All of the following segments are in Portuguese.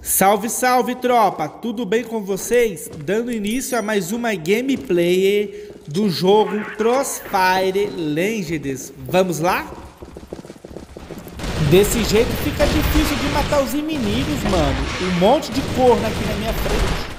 Salve, salve, tropa! Tudo bem com vocês? Dando início a mais uma gameplay do jogo Crossfire Legends. Vamos lá? Desse jeito fica difícil de matar os inimigos, mano. Um monte de corno aqui na minha frente.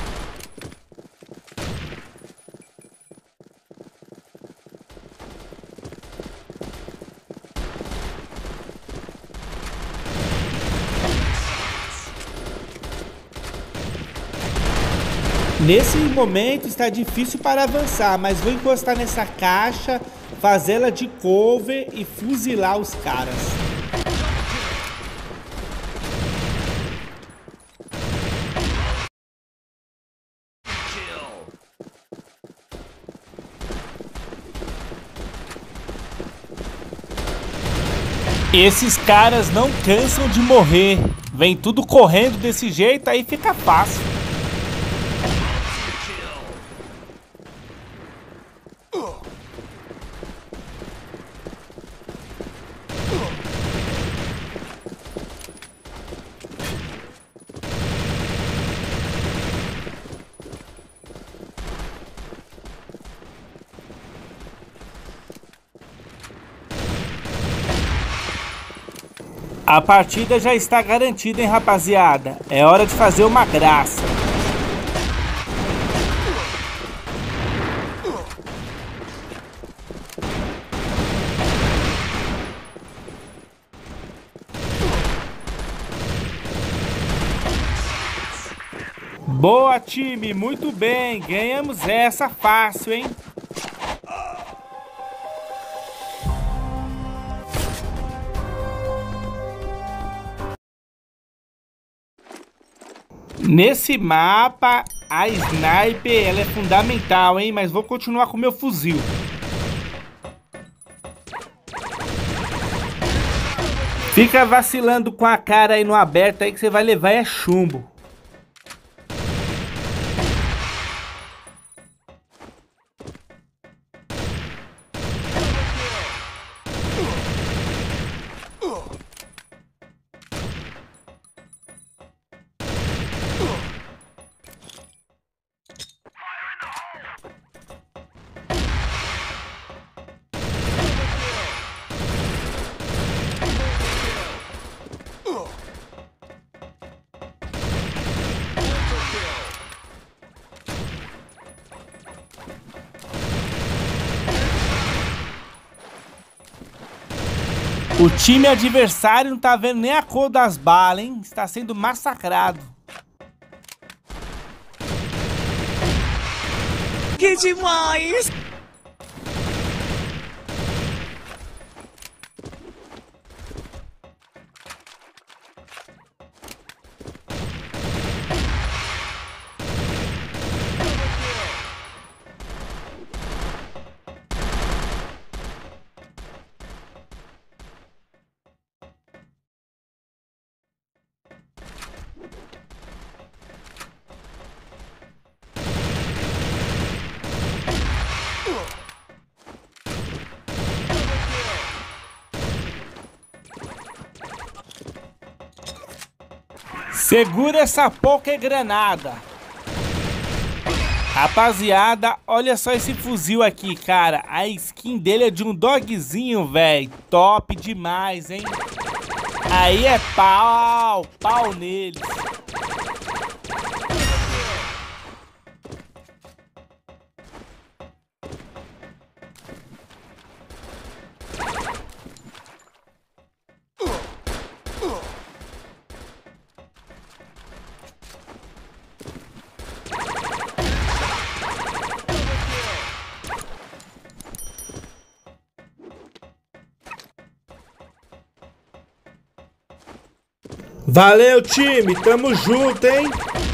Nesse momento está difícil para avançar, mas vou encostar nessa caixa, fazê-la de cover e fuzilar os caras. Esses caras não cansam de morrer. Vem tudo correndo desse jeito, aí fica fácil. A partida já está garantida, hein, rapaziada? É hora de fazer uma graça. Boa, time, muito bem. Ganhamos essa fácil, hein? Nesse mapa, a sniper ela é fundamental, hein? Mas vou continuar com meu fuzil. Fica vacilando com a cara aí no aberto aí que você vai levar é chumbo. O time adversário não tá vendo nem a cor das balas, hein? Está sendo massacrado. Que demais! Segura essa poker granada. Rapaziada, olha só esse fuzil aqui, cara. A skin dele é de um dogzinho, velho. Top demais, hein? Aí é pau neles. Valeu, time, tamo junto, hein?